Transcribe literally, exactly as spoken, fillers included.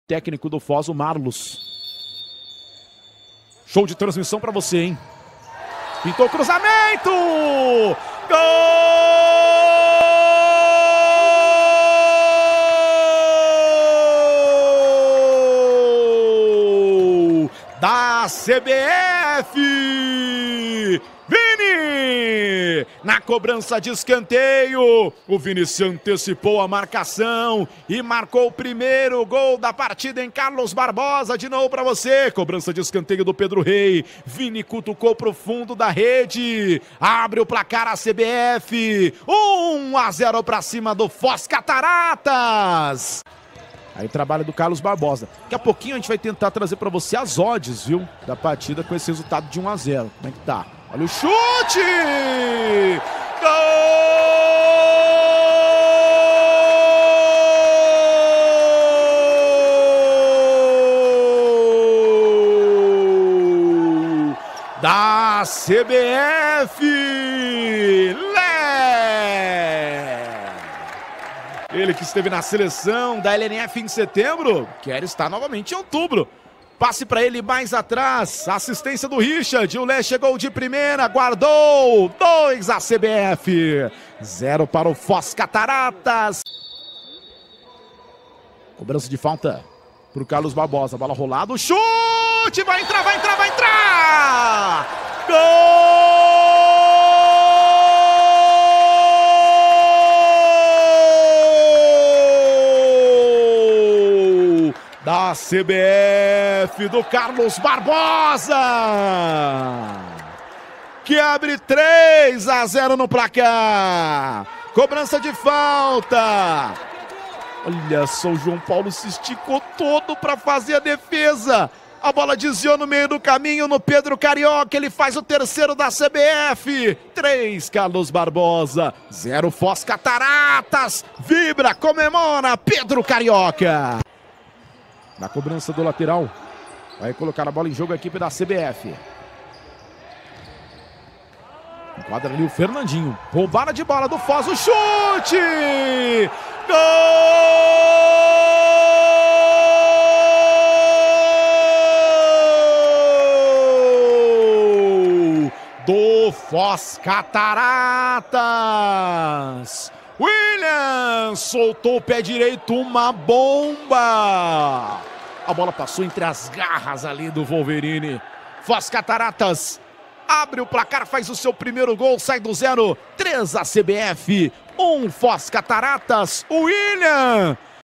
técnico do Foz, o Marlos. Show de transmissão para você, hein? Pintou o cruzamento! Gol! Da C B F! Vini! Na cobrança de escanteio, o Vini se antecipou a marcação e marcou o primeiro gol da partida em Carlos Barbosa. De novo para você, cobrança de escanteio do Pedro Rei. Vini cutucou pro fundo da rede, abre o placar a C B F, um a zero para cima do Foz Cataratas. Aí trabalho do Carlos Barbosa. Daqui a pouquinho a gente vai tentar trazer para você as odds, viu, da partida com esse resultado de um a zero. Como é que tá? Olha o chute! Gol! Da C B F! Lé! Ele que esteve na seleção da L N F em setembro, quer estar novamente em outubro. Passe para ele mais atrás, assistência do Richard, o Lé chegou de primeira, guardou, dois a C B F, zero para o Foz Cataratas. Cobrança de falta para o Carlos Barbosa, bola rolada, o chute, vai entrar, vai entrar, vai entrar! Gol! Da C B F, do Carlos Barbosa, que abre três a zero no placar. Cobrança de falta. Olha só, o João Paulo se esticou todo para fazer a defesa. A bola desviou no meio do caminho no Pedro Carioca. Ele faz o terceiro da C B F. três, Carlos Barbosa. zero, Foz Cataratas. Vibra, comemora, Pedro Carioca. Na cobrança do lateral, vai colocar a bola em jogo a equipe da C B F. Enquadra ali o Fernandinho. Roubada de bola do Foz, o chute! Gol! Do Foz Cataratas! William soltou o pé direito, uma bomba! A bola passou entre as garras ali do Wolverine. Foz Cataratas abre o placar, faz o seu primeiro gol, sai do zero. três a C B F, um Foz Cataratas. William